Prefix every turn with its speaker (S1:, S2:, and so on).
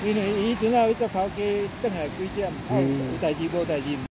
S1: 因为伊阵仔去做头家，转来几点，有代志无代志。